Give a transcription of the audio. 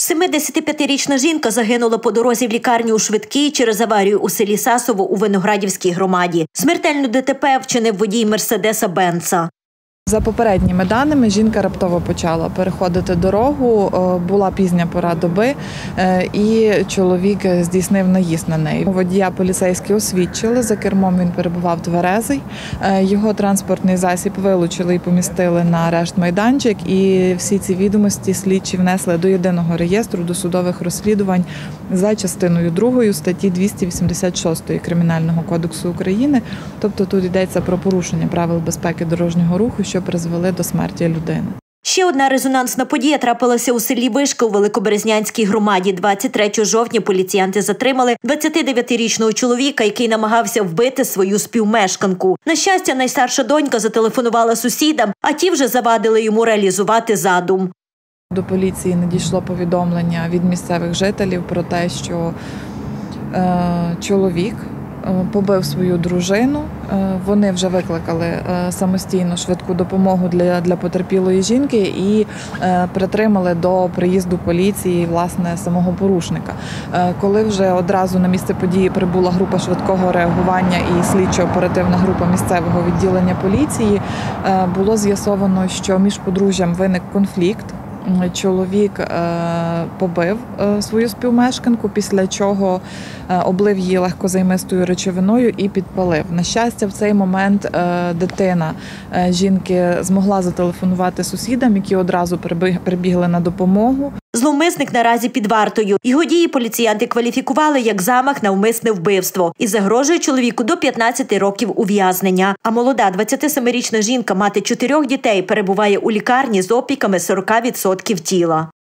75-річна жінка загинула по дорозі в лікарню у швидкій через аварію у селі Сасово у Виноградівській громаді. Смертельну ДТП вчинив водій Мерседеса Бенца. За попередніми даними, жінка раптово почала переходити дорогу, була пізня пора доби, і чоловік здійснив наїзд на неї. Водія поліцейські освідчили, за кермом він перебував тверезий, його транспортний засіб вилучили і помістили на арешт-майданчик, і всі ці відомості слідчі внесли до єдиного реєстру досудових розслідувань за частиною 2 статті 286 Кримінального кодексу України, тобто тут йдеться про порушення правил безпеки дорожнього руху, що призвели до смерті людини. Ще одна резонансна подія трапилася у селі Вишка у Великоберезнянській громаді. 23 жовтня поліціянти затримали 29-річного чоловіка, який намагався вбити свою співмешканку. На щастя, найстарша донька зателефонувала сусідам, а ті вже завадили йому реалізувати задум. До поліції надійшло повідомлення від місцевих жителів про те, що чоловік побив свою дружину. Вони вже викликали самостійно швидку допомогу для потерпілої жінки і притримали до приїзду поліції, власне, самого порушника. Коли вже одразу на місце події прибула група швидкого реагування і слідчо-оперативна група місцевого відділення поліції, було з'ясовано, що між подружжям виник конфлікт. Чоловік побив свою співмешканку, після чого облив її легкозаймистою речовиною і підпалив. На щастя, в цей момент дитина жінки змогла зателефонувати сусідам, які одразу прибігли на допомогу. Зловмисник наразі під вартою. Його дії поліціянти кваліфікували як замах на умисне вбивство і загрожує чоловіку до 15 років ув'язнення. А молода 27-річна жінка, мати 4 дітей, перебуває у лікарні з опіками 40% тіла.